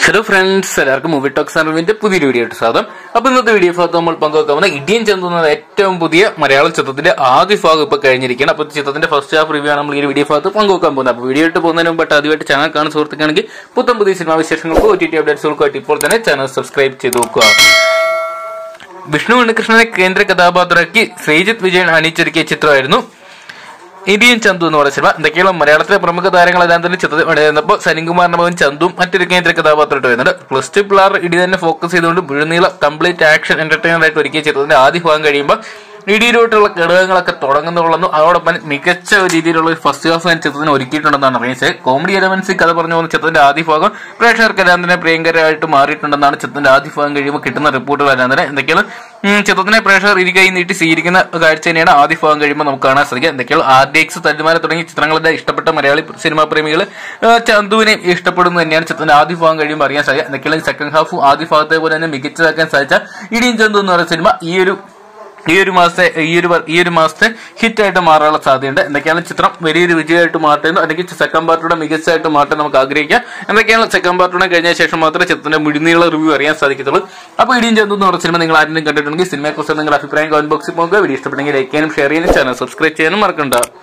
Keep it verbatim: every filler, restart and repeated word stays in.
Hello friends, എല്ലാവർക്കും movie talks അറിവിന്റെ പുതിയൊരു വീഡിയോ ആയിട്ട് സ്വാഗതം. അപ്പൊ ഇന്നത്തെ വീഡിയോ ഭാഗത്ത് നമ്മൾ പങ്കുവെക്കാവുന്ന ഇടിയൻ ചന്തു എന്ന ഏറ്റവും പുതിയ മലയാള ചിത്രത്തിന്റെ ആദ്യ ഭാഗം ഇപ്പൊ കഴിഞ്ഞിരിക്കുകയാണ്. അപ്പൊ ചിത്രത്തിന്റെ ഫസ്റ്റ് ഹാഫ് റിവ്യൂ ആണ് നമ്മൾ ഈ വീഡിയോ ഭാഗത്ത് പങ്കുവെക്കാൻ പോകുന്നത്. അപ്പൊ വീഡിയോ ഇട്ട് പോകുന്നതിന് മുമ്പ് ആദ്യമായിട്ട് ചാനൽ കാണുന്ന സുഹൃത്തുക്കാണെങ്കിൽ പുത്തൻ പുതിയ സിനിമാ വിശേഷങ്ങൾക്കും ഒ ടി ടി അപ്ഡേറ്റ്സുകൾക്കുമായിട്ട് ഇപ്പോൾ തന്നെ ചാനൽ സബ്സ്ക്രൈബ് ചെയ്ത് നോക്കുക. വിഷ്ണു ഉണ്ണികൃഷ്ണനെ കേന്ദ്ര കഥാപാത്രമാക്കി ശ്രീജിത്ത് വിജയൻ അണിയിച്ചൊരുക്കിയ ചിത്രമായിരുന്നു ഇടിയൻ ചന്തു എന്ന് പറയുന്ന സിനിമ. എന്തൊക്കെയുള്ള മലയാളത്തിലെ പ്രമുഖ താരങ്ങളെല്ലാം തന്നെ ചിത്രത്തിൽ സനിൽകുമാറിന്റെ മകൻ ചന്തും മറ്റൊരു കേന്ദ്ര കഥാപാത്രമായിട്ട് വരുന്നുണ്ട്. പ്ലസ് ടു പിള്ളേർ ഇടി തന്നെ ഫോക്കസ് ചെയ്തുകൊണ്ട് മുഴുനീള കംപ്ലീറ്റ് ആക്ഷൻ എന്റർടൈനർ ആയിട്ട് ഒരുക്കിയ ചിത്രത്തിന്റെ ആദ്യ ഭാഗം കഴിയുമ്പോൾ ഇടിയിലോട്ടുള്ള ഘടകങ്ങളൊക്കെ തുടങ്ങുന്നുള്ളൂ. അതോടൊപ്പം മികച്ച രീതിയിലുള്ള ഒരു ഫസ്റ്റ് ഹാഫ് ചിത്രത്തിന് ഒരുക്കിയിട്ടുണ്ടെന്നാണ് അറിയിച്ചത്. കോമഡി എലമെന്റ്സ് കഥ പറഞ്ഞു പോകുന്ന ചിത്രത്തിന്റെ ആദ്യ ഭാഗം പ്രേക്ഷകർക്കെല്ലാം തന്നെ പ്രിയങ്കരമായിട്ട് മാറിയിട്ടുണ്ടെന്നാണ് ചിത്രത്തിന്റെ ആദ്യ ഭാഗം കഴിയുമ്പോൾ കിട്ടുന്ന റിപ്പോർട്ടുകളെല്ലാം തന്നെ. എന്തൊക്കെയാണ് ചിത്രത്തിനെ പ്രേക്ഷകർ ഇരു കൈ നീട്ടി സ്വീകരിക്കുന്ന കാഴ്ച തന്നെയാണ് ആദ്യ ഭാഗം കഴിയുമ്പോൾ നമുക്ക് കാണാൻ സാധിക്കുക. എന്തൊക്കെയാണ് ആർ ഡി എക്സ്, തല്ലുമാല തുടങ്ങിയ ചിത്രങ്ങളുടെ ഇഷ്ടപ്പെട്ട മലയാളി സിനിമാ പ്രേമികൾ ചന്തുവിനെ ഇഷ്ടപ്പെടുന്നു തന്നെയാണ് ചിത്രത്തിന്റെ ആദ്യ ഭാഗം കഴിയുമ്പോൾ അറിയാൻ സാധിക്കുക. എന്തൊക്കെയാണ് സെക്കൻഡ് ഹാഫ് ആദ്യ ഭാഗത്തെ പോലെ തന്നെ മികച്ചതാക്കാൻ സാധിച്ച ഇടിയൻ ചന്തു എന്ന് പറയുന്ന സിനിമ ഈ ഒരു ഈ ഒരു മാസത്തെ ഈ ഒരു ഈ ഒരു മാസത്തെ ഹിറ്റായിട്ട് മാറാനുള്ള സാധ്യതയുണ്ട്. എന്തൊക്കെയാണ് ചിത്രം വലിയൊരു വിജയമായിട്ട് മാറ്റുന്നു, അല്ലെങ്കിൽ സെക്കൻഡ് പാർട്ടിയുടെ മികച്ചതായിട്ട് മാറ്റാൻ നമുക്ക് ആഗ്രഹിക്കാം. എന്തൊക്കെയാണ് സെക്കൻഡ് പാർട്ടിയുടെ കഴിഞ്ഞ ശേഷം മാത്രമേ ചിത്രത്തിന്റെ മുഴുനീള റിവ്യൂ അറിയാൻ സാധിക്കത്തുള്ളൂ. അപ്പോൾ ഇടിയൻ ചന്തു എന്ന് പറഞ്ഞ സിനിമ നിങ്ങൾ ആരെങ്കിലും കണ്ടിട്ടുണ്ടെങ്കിൽ സിനിമയെക്കുറിച്ച് നിങ്ങളുടെ അഭിപ്രായം കമന്റ് ബോക്സിൽ പോകുക. വീഡിയോ ഇഷ്ടപ്പെട്ടെങ്കിൽ ലൈക്ക് ചെയ്യാനും ഷെയർ ചെയ്യാനും ചാനൽ സബ്സ്ക്രൈബ് ചെയ്യാനും മറക്കണ്ട.